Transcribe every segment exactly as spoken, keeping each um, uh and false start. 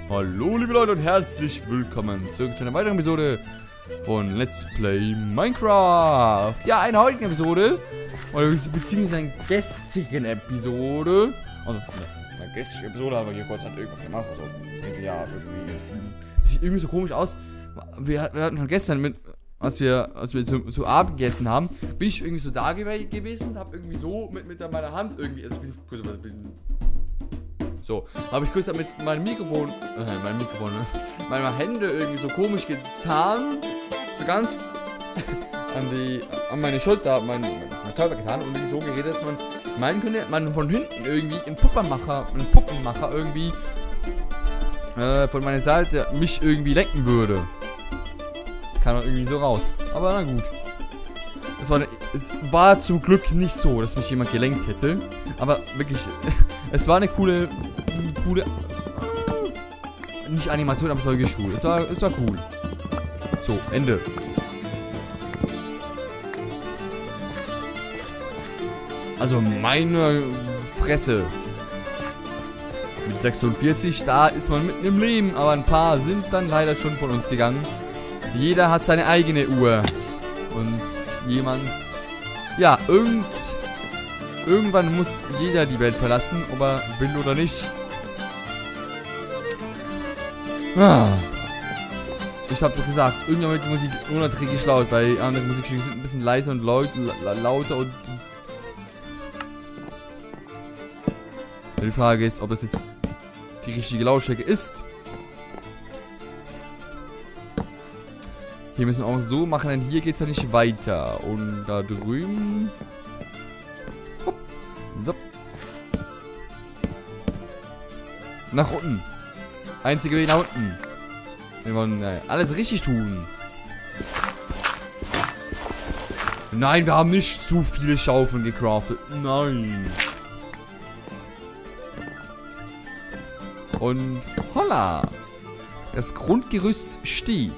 Hallo liebe Leute und herzlich willkommen zurück zu einer weiteren Episode von Let's Play Minecraft. Ja, eine heutige Episode, oder beziehungsweise eine gestrigen Episode. Also, eine, eine gestrige Episode haben wir hier kurz halt irgendwas gemacht. Also, ich denke ja, irgendwie. Das sieht irgendwie so komisch aus. Wir, wir hatten schon gestern mit, als wir, als wir zu, zu Abend gegessen haben, bin ich irgendwie so da gew gewesen und habe irgendwie so mit, mit meiner Hand irgendwie, also ich bin, ich bin So, habe ich kurz mit meinem Mikrofon, äh, mein Mikrofon, ne? Meine Hände irgendwie so komisch getan, so ganz an die, an meine Schulter, mein, mein Körper getan und irgendwie so geredet, dass man meinen könnte, man von hinten irgendwie einen Puppenmacher, einen Puppenmacher irgendwie äh, von meiner Seite mich irgendwie lenken würde. Kam doch irgendwie so raus. Aber na gut. Es war, es war zum Glück nicht so, dass mich jemand gelenkt hätte. Aber wirklich, es war eine coole, eine coole, nicht Animation, aber es war wirklich cool. Es war, es war cool. So, Ende. Also meine Fresse. Mit sechsundvierzig, da ist man mitten im Leben, aber ein paar sind dann leider schon von uns gegangen. Jeder hat seine eigene Uhr. Und jemand, ja, irgend, irgendwann muss jeder die Welt verlassen, ob er will oder nicht. Ah. Ich habe doch gesagt, irgendwann wird die Musik unerträglich laut, weil andere Musikstücke sind ein bisschen leiser und laut, la lauter und... Die Frage ist, ob es jetzt die richtige Lautstärke ist. Hier müssen wir auch so machen, denn hier geht es ja nicht weiter. Und da drüben... Hopp. So. Nach unten. Einzige Weg nach unten. Wir wollen äh, alles richtig tun. Nein, wir haben nicht zu viele Schaufeln gecraftet. Nein. Und holla. Das Grundgerüst steht.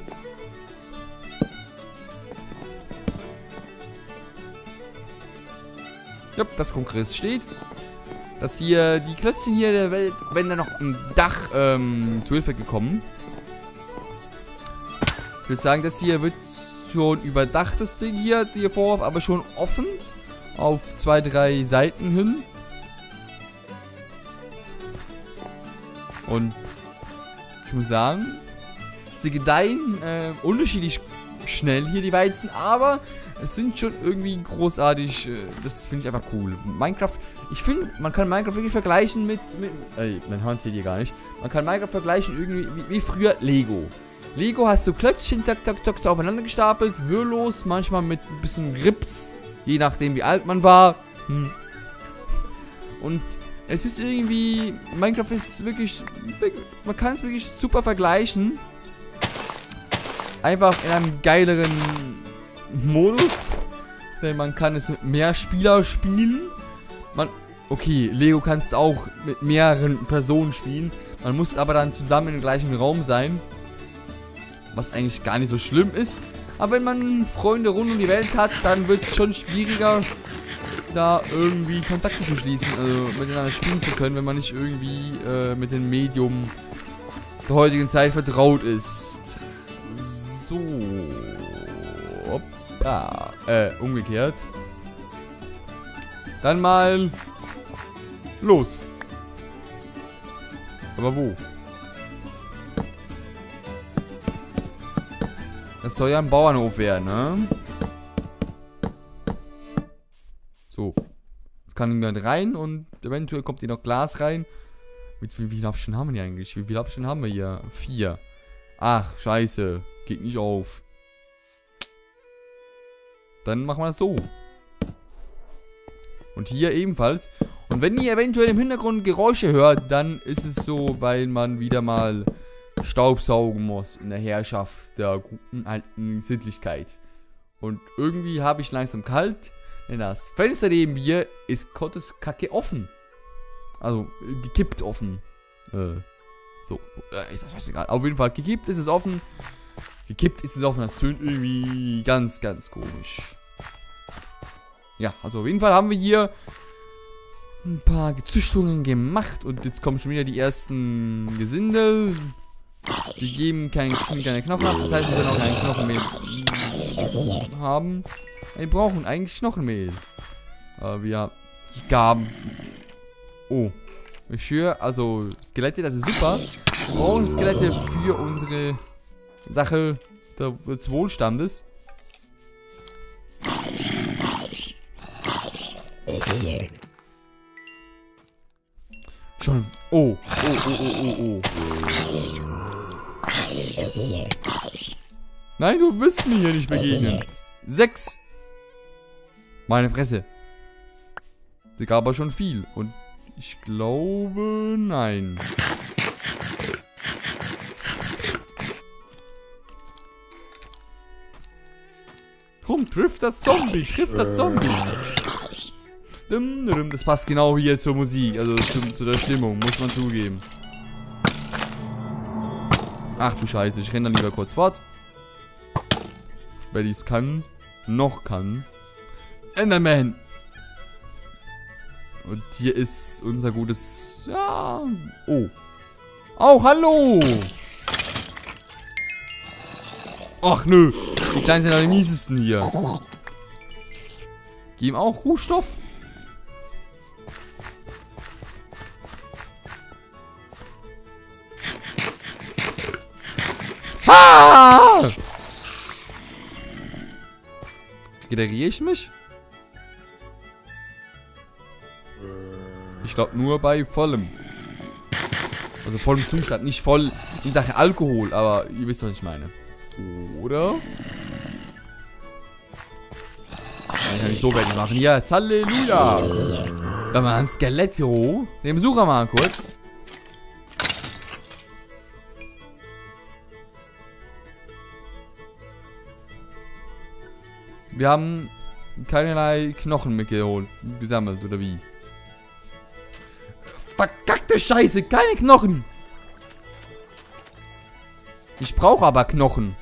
Ja, das Grundgerüst steht. Dass hier die Klötzchen hier der Welt, wenn da noch ein Dach ähm, zu Hilfe gekommen. Ich würde sagen, das hier wird schon überdacht, das Ding hier, der Vorhof, aber schon offen. Auf zwei, drei Seiten hin. Und ich muss sagen, sie gedeihen äh, unterschiedlich schnell hier, die Weizen, aber es sind schon irgendwie großartig, äh, das finde ich einfach cool. Minecraft, ich finde, man kann Minecraft wirklich vergleichen mit, mit ey, mein Hand seht ihr gar nicht, man kann Minecraft vergleichen irgendwie wie, wie früher Lego. Lego hast du Klötzchen, zack, zack, zack, aufeinander gestapelt, würdelos, manchmal mit ein bisschen Rips, je nachdem wie alt man war. Hm. Und es ist irgendwie, Minecraft ist wirklich, man kann es wirklich super vergleichen. Einfach in einem geileren Modus. Denn man kann es mit mehr Spieler spielen. Man, okay, Lego kannst du auch mit mehreren Personen spielen. Man muss aber dann zusammen im gleichen Raum sein. Was eigentlich gar nicht so schlimm ist. Aber wenn man Freunde rund um die Welt hat, dann wird es schon schwieriger, da irgendwie Kontakte zu schließen, also miteinander spielen zu können, wenn man nicht irgendwie äh, mit dem Medium der heutigen Zeit vertraut ist. So. Hoppa. Äh, umgekehrt. Dann mal los. Aber wo? Das soll ja ein Bauernhof werden, ne? So. Jetzt kann jemand rein und eventuell kommt hier noch Glas rein. Wie, wie, wie viele Abstände haben wir hier eigentlich? Wie viele Abstände haben wir hier? Vier. Ach, scheiße. Geht nicht auf. Dann machen wir das so. Und hier ebenfalls. Und wenn ihr eventuell im Hintergrund Geräusche hört, dann ist es so, weil man wieder mal Staubsaugen muss in der Herrschaft der guten alten Sittlichkeit. Und irgendwie habe ich langsam kalt. Denn das Fenster neben mir ist Gottes Kacke offen. Also, gekippt offen. Äh, so. Äh, ist das scheißegal. Auf jeden Fall, gekippt ist es offen. Gekippt ist es offen. Das tönt irgendwie ganz, ganz komisch. Ja, also auf jeden Fall haben wir hier ein paar Gezüchtungen gemacht. Und jetzt kommen schon wieder die ersten Gesindel. Die geben kein, keine Knochen ab. Das heißt, wir werden auch kein Knochenmehl haben. Wir brauchen eigentlich Knochenmehl. Aber wir gaben. Oh. Ich höre, also Skelette, das ist super. Wir brauchen Skelette für unsere Sache des Wohlstandes. Schon. Oh. Oh, oh, oh, oh, oh. Nein, du willst mir hier nicht begegnen. Sechs. Meine Fresse. Sie gab aber schon viel. Und ich glaube, nein. Komm, trifft das Zombie. Trifft das Zombie. Das passt genau hier zur Musik. Also zu, zu der Stimmung, muss man zugeben. Ach du Scheiße, ich renne dann lieber kurz fort. Weil ich es kann. Noch kann. Enderman. Und hier ist unser gutes... Ja... Oh. Oh, hallo! Ach nö. Die Kleinen sind ja die miesesten hier. Geben auch Rohstoff. Ah! Regeneriere ich mich? Ich glaube nur bei vollem. Also vollem Zustand, nicht voll in Sache Alkohol, aber ihr wisst, was ich meine. Oder? Dann kann ich so fertig machen. Ja, Halleluja! Da haben wir ein Skeletto. Den besuchen wir mal kurz. Wir haben keinerlei Knochen mitgeholt, gesammelt, oder wie? Verkackte Scheiße, keine Knochen! Ich brauche aber Knochen.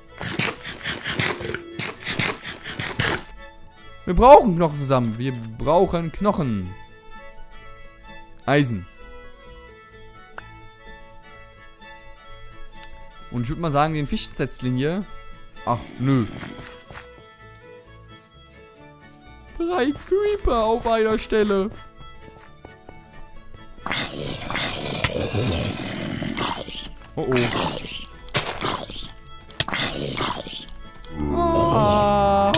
Wir brauchen Knochen zusammen. Wir brauchen Knochen. Eisen. Und ich würde mal sagen, den Fischsetzling hier. Ach, nö. Drei Creeper auf einer Stelle. Oh oh. Ah.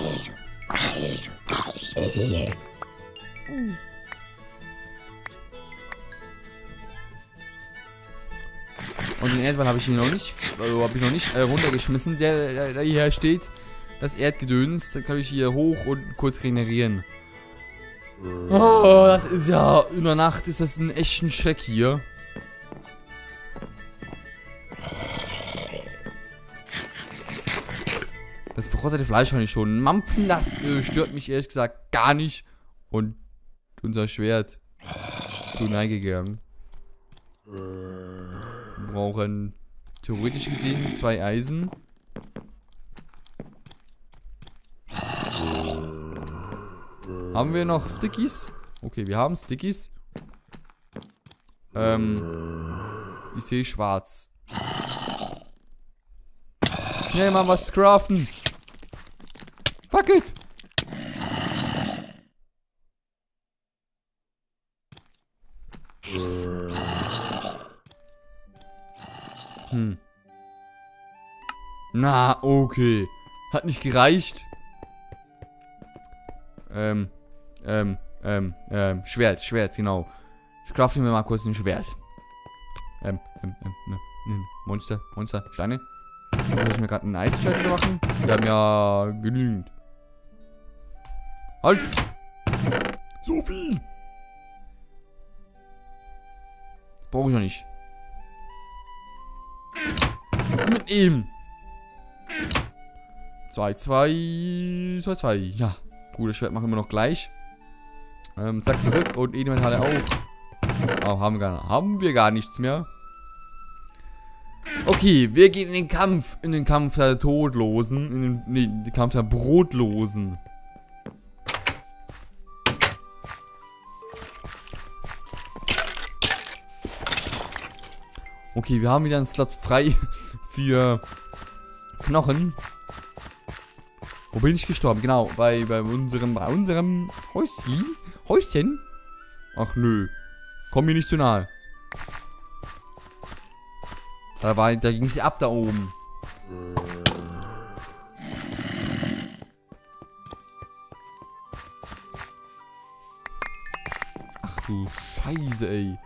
Und den Erdball habe ich hier noch nicht, also habe ich noch nicht äh, runtergeschmissen, der, der, der hier steht. Das Erdgedöns, da kann ich hier hoch und kurz regenerieren. Oh, das ist ja, in der Nacht ist das ein echter Schreck hier. Das verrottete Fleisch kann ich schon mampfen, das äh, stört mich ehrlich gesagt gar nicht. Und unser Schwert zu Neige gegangen. Wir brauchen theoretisch gesehen zwei Eisen. Haben wir noch Stickies? Okay, wir haben Stickies. Ähm, ich sehe schwarz. Schnell mal was craften. Fuck it. Hm. Na, okay. Hat nicht gereicht. Ähm, ähm, ähm, ähm, Schwert, Schwert, genau. Ich crafte mir mal kurz ein Schwert. Ähm, ähm, ähm, ähm, Monster, Monster, Steine. Muss ich mir gerade einen Eisschwert machen? Wir haben ja genügend. Halt! So viel! Das brauche ich noch nicht. Mit ihm! zwei, zwei, zwei, zwei, ja. Gutes Schwert machen wir noch gleich. Ähm, zack, zurück. Und Edelmetalle auch. Oh, haben wir, gar, haben wir gar nichts mehr. Okay, wir gehen in den Kampf. In den Kampf der Todlosen. In den, nee, den Kampf der Brotlosen. Okay, wir haben wieder einen Slot frei für Knochen. Wo bin ich gestorben? Genau, bei, bei unserem, bei unserem Häusli? Häuschen? Ach nö. Komm mir nicht zu nahe. Da, war, da ging es ja ab da oben. Ach du Scheiße, ey.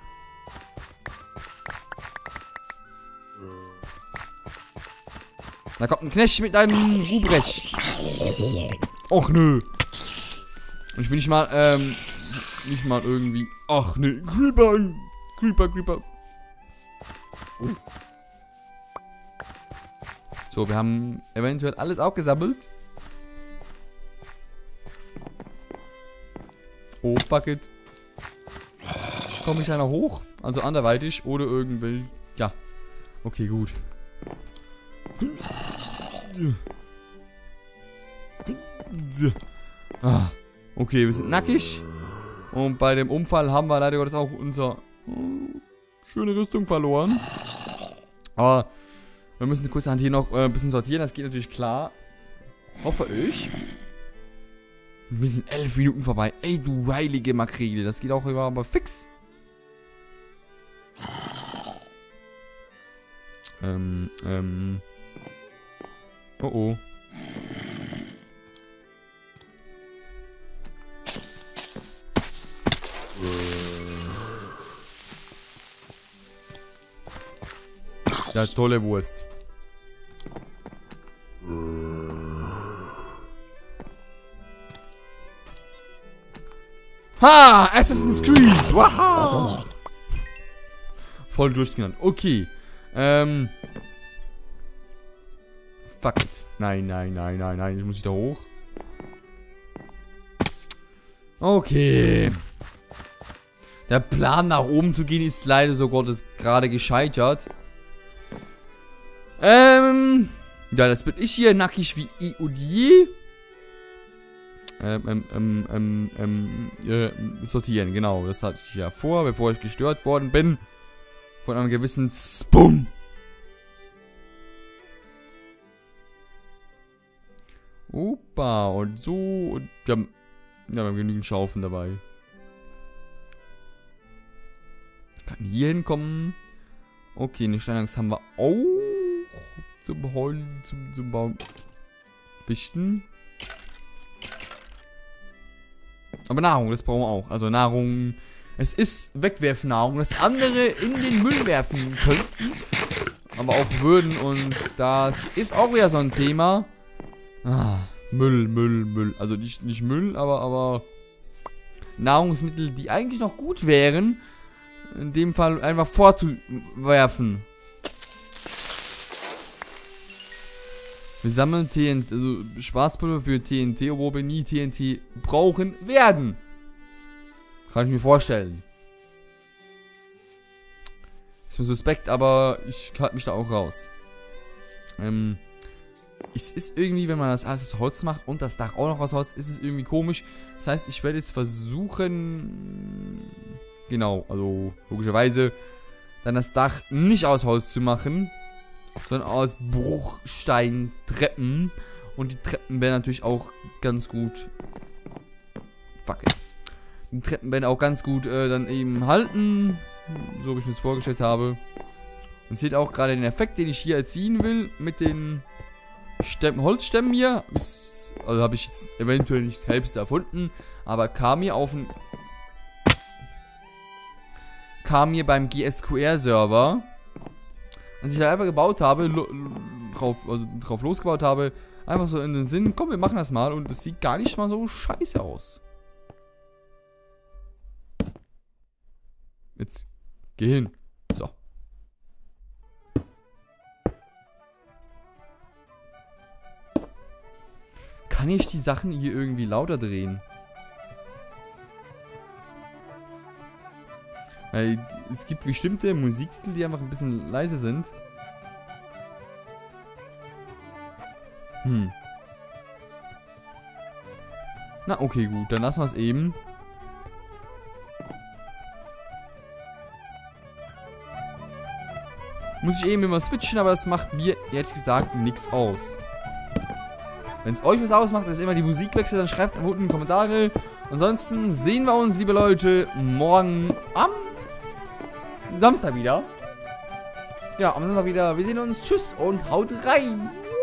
Da kommt ein Knecht mit einem Ruprecht. Och nö. Und ich bin nicht mal, ähm, nicht mal irgendwie. Ach nö. Creeper, Creeper, Creeper. Oh. So, wir haben eventuell alles aufgesammelt. Oh, Bucket. Komme ich einer hoch? Also anderweitig oder irgendwie. Ja. Okay, gut. Ah, okay, wir sind nackig. Und bei dem Unfall haben wir leider Gottes auch unsere oh, schöne Rüstung verloren. Aber wir müssen kurzerhand hier noch äh, ein bisschen sortieren. Das geht natürlich klar. Hoffe ich. Wir sind elf Minuten vorbei. Ey, du heilige Makrele. Das geht auch immer aber fix. Ähm, ähm. Oh oh. Ja, tolle Wurst. Ha! Assassin's Creed! Wow! Voll durchgenannt. Okay. Ähm. Fuck it. Nein, nein, nein, nein, nein. Ich muss wieder hoch. Okay. Der Plan nach oben zu gehen ist leider so Gottes gerade gescheitert. Ähm. Ja, das bin ich hier. Nackig wie eh und je. Ähm, ähm, ähm, ähm, ähm, äh, sortieren, genau. Das hatte ich ja vor, bevor ich gestört worden bin. Von einem gewissen Spum. Opa, und so. Und wir haben, ja, wir haben genügend Schaufeln dabei. Kann hier hinkommen. Okay, eine Steinachs haben wir auch. Zum Heulen, zum, zum Bauen. Fichten. Aber Nahrung, das brauchen wir auch. Also Nahrung. Es ist Wegwerfnahrung. Das andere in den Müll werfen könnten. Aber auch würden. Und das ist auch wieder so ein Thema. Ah, Müll, Müll, Müll. Also nicht, nicht Müll, aber, aber Nahrungsmittel, die eigentlich noch gut wären. In dem Fall einfach vorzuwerfen. Wir sammeln T N T, also Schwarzpulver für T N T, obwohl wir nie T N T brauchen werden. Kann ich mir vorstellen. Ist mir suspekt, aber ich halte mich da auch raus. Ähm, es ist irgendwie, wenn man das alles aus Holz macht und das Dach auch noch aus Holz, ist es irgendwie komisch. Das heißt, ich werde jetzt versuchen, genau, also logischerweise, dann das Dach nicht aus Holz zu machen, sondern aus Bruchsteintreppen. Und die Treppen werden natürlich auch ganz gut. Fuck it. Die Treppen werden auch ganz gut äh, dann eben halten. So wie ich mir das vorgestellt habe. Und seht auch gerade den Effekt, den ich hier erzielen will. Mit den Stämmen, Holzstämmen hier. Ist, also habe ich jetzt eventuell nicht selbst erfunden. Aber kam mir auf ein. Kam mir beim G S Q R-Server. Als ich da einfach gebaut habe, drauf, also drauf losgebaut habe, einfach so in den Sinn, komm, wir machen das mal und es sieht gar nicht mal so scheiße aus. Jetzt, geh hin. So. Kann ich die Sachen hier irgendwie lauter drehen? Weil es gibt bestimmte Musiktitel, die einfach ein bisschen leise sind. Hm. Na, okay, gut. Dann lassen wir es eben. muss ich eben immer switchen, aber das macht mir, ehrlich gesagt, nichts aus. Wenn es euch was ausmacht, dass immer die Musik wechselt, dann schreibt es unten in die Kommentare. Ansonsten sehen wir uns, liebe Leute, morgen am Samstag wieder. Ja, am Samstag wieder. Wir sehen uns. Tschüss und haut rein.